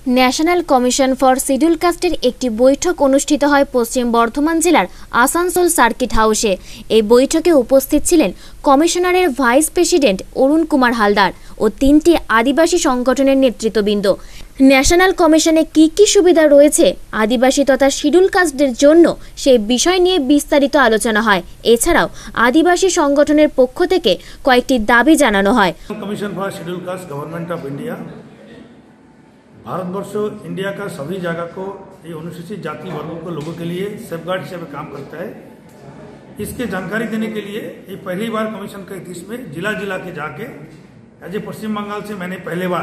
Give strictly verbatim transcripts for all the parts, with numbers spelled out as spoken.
National commission for schedule কাস্টের একটি বৈঠক অনুষ্ঠিত হয় পশ্চিম বর্ধমান জেলার আসানসোল সার্কিট হাউসে। এই বৈঠকে উপস্থিত ছিলেন কমিশনারের ভাইস প্রেসিডেন্ট অরুণ কুমার হালদার ও তিনটি আদিবাসী সংগঠনের নেতৃত্ববৃন্দ। ন্যাশনাল কমিশনে কি কি সুবিধা রয়েছে আদিবাসী তথা শিডিউল কাস্টদের জন্য সেই বিষয় নিয়ে বিস্তারিত আলোচনা হয়। এছাড়াও আদিবাসী সংগঠনের পক্ষ থেকে কয়েকটি দাবি জানানো হয়। Commission for schedule caste government of India Bharatvarsh India का सभी जगह को ये अनुसूचित जाति वर्गों को लोगों के लिए सेफगार्ड हिसाब से काम करता है। इसके जानकारी देने के लिए ये पहली बार कमीशन के इतिहास में जिला जिला के जाके एज ए पश्चिम बंगाल से मैंने पहले बार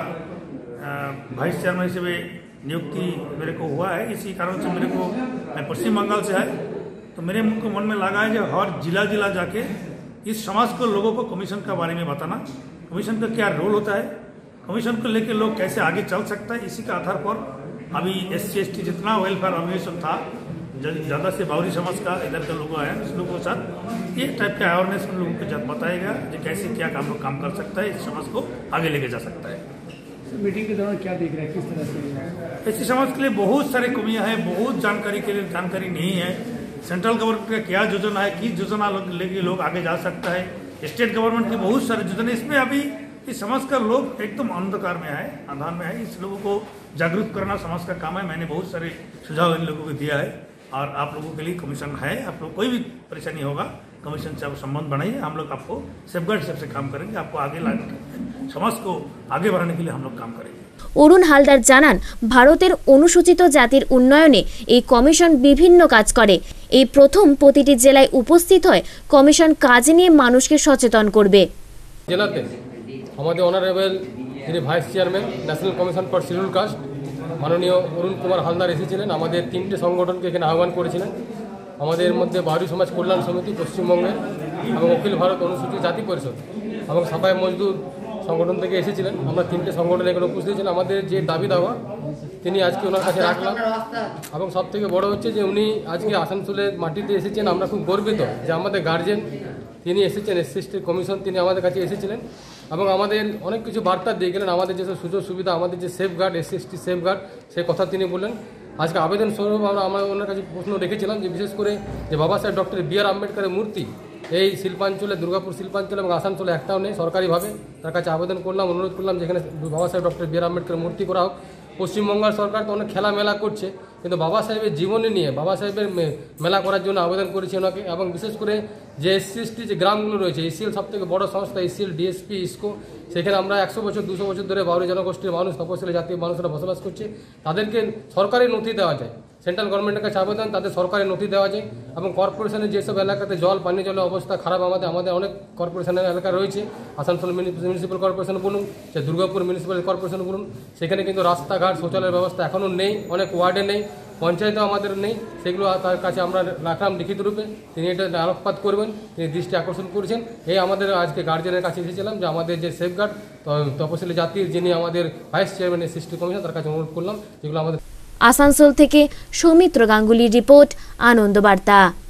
वाइस चेयरमैन से नियुक्ति मेरे को हुआ है। इसी कारण से मेरे को मैं पश्चिम बंगाल से है तो मेरे को मन में लगा है कि हर जिला जिला जाके इस समाज को लोगों को कमीशन के बारे में बताना, कमीशन का क्या रोल होता है, कमीशन को लेकर लोग कैसे आगे चल सकता है। इसी के आधार पर अभी एस सी एस टी जितना वेलफेयर ऑर्गेनाइजेशन था ज़्यादा से बावरी समाज का इधर के लोग आए उस लोगों के साथ ये टाइप का अवेयरनेस उन लोगों को बताएगा कि कैसे क्या काम लोग काम कर सकता है, इस समाज को आगे लेके जा सकता है। मीटिंग के दौरान क्या देख रहे हैं, किस तरह से ऐसी समाज के लिए बहुत सारे कमियां हैं, बहुत जानकारी के लिए जानकारी नहीं है। सेंट्रल गवर्नमेंट का क्या योजना है, किस योजना लेके लोग आगे जा सकता है, स्टेट गवर्नमेंट की बहुत सारे योजना, इसमें अभी इस समाज का लोग एकदम अंधकार में है, अंधार में है। इस लोगों को जागरूक करना समाज का काम है। मैंने बहुत सारे सुझाव इन लोगों को दिया है और आप लोगों के लिए कमीशन है। आप लोग कोई भी परेशानी होगा कमीशन से आप संबंध बनाइए, हम लोग आपको सेफगार्ड हिसाब से काम करेंगे, आपको आगे लाने समाज को आगे बढ़ाने के लिए हम लोग काम करेंगे। অরুণ হালদার জানান, ভারতের অনুসূচিত জাতির উন্নয়নে এই কমিশন বিভিন্ন কাজ করে। এই প্রথম প্রতিটি জেলায় উপস্থিত হয় কমিশন কাজ নিয়ে মানুষকে সচেতন করবে। জেলাতে আমাদের অনারেবল যিনি vice chairman national commission for schedule caste মাননীয় অরুণ কুমার হালদার এসেছিলেন। আমাদের তিনটে সংগঠনকে এখানে আহ্বান করেছিলেন। আমাদের মধ্যে বাউরি সমাজ কল্যাণ সমিতি পশ্চিমবঙ্গের এবং অখিল ভারত অনুসূচিত জাতি পরিষদ এবং সাফাই মজদুর সংগঠন থেকে এসেছিলেন। আমরা তিনটে সংগঠন এখানে উপস্থিত ছিলেন। আমাদের যে দাবি দাওয়া তিনি আজকে ওনার কাছে রাখলাম এবং সব থেকে বড় হচ্ছে যে উনি আজকে আসানসোলের মাটিতে এসেছেন। আমরা খুব গর্বিত যে আমাদের গার্জেন তিনি এসেছেন, S C S T commission তিনি আমাদের কাছে এসেছিলেন এবং আমাদের অনেক কিছু বার্তা দিয়ে গেলেন। আমাদের যেসব সুযোগ সুবিধা, আমাদের যে safeguard S C S T safeguard সেই কথা তিনি বললেন। আজকে আবেদন স্বরূপ আমরা আমরা ওনার কাছে প্রশ্ন রেখেছিলাম যে বিশেষ করে যে বাবা সাহেব ডক্টর বি আর আম্বেদকরের মূর্তি এই শিল্পাঞ্চলে, দুর্গাপুর শিল্পাঞ্চলে এবং আসানসোলে একটাও নেই সরকারিভাবে। তার কাছে আবেদন করলাম, অনুরোধ করলাম যেখানে বাবা সাহেব ডক্টর বি আর আম্বেদকরের মূর্তি করা হোক। পশ্চিমবঙ্গের সরকার তো অনেক খেলামেলা করছে, কিন্তু বাবা সাহেবের জীবনী নিয়ে বাবা সাহেবের মেলা করার জন্য আবেদন করেছি ওনাকে। এবং বিশেষ করে যে এস সি এস টি যে গ্রামগুলো রয়েছে, এসিএল সব থেকে বড় সংস্থা, এসিএল ডিএসপি ইসকো, সেখানে আমরা একশো বছর দুশো বছর ধরে বাউরি জনগোষ্ঠীর মানুষ, তপশিলি জাতীয় মানুষরা বসবাস করছে। তাদেরকে সরকারি নথি দেওয়া যায়, সেন্ট্রাল গভর্নমেন্টের কাছে আবেদন, তাদের সরকারি নথি দেওয়া যায়। এবং কর্পোরেশনের যেসব এলাকাতে জল পানীয় জলের অবস্থা খারাপ, আমাদের আমাদের অনেক কর্পোরেশনের এলাকা রয়েছে, আসানসোল মিউনিসিপ্যাল কর্পোরেশন বলুন, যে দুর্গাপুর মিউনিসিপ্যাল কর্পোরেশন বলুন, সেখানে কিন্তু রাস্তাঘাট শৌচালয়ের ব্যবস্থা এখনও নেই, অনেক ওয়ার্ডে নেই, পঞ্চায়েতেও আমাদের নেই। সেগুলো তার কাছে আমরা রাখলাম লিখিত রূপে, তিনি এটা আলোকপাত করবেন, তিনি দৃষ্টি আকর্ষণ করেছেন। এই আমাদের আজকে গার্জেনের কাছে এসেছিলাম যে আমাদের যে সেফগার্ড তপশিলি জাতির যিনি আমাদের vice chairman S C S T commission, তার কাছে অনুরোধ করলাম যেগুলো আমাদের। আসানসোল থেকে সৌমিত্র গাঙ্গুলির রিপোর্ট, আনন্দ বার্তা।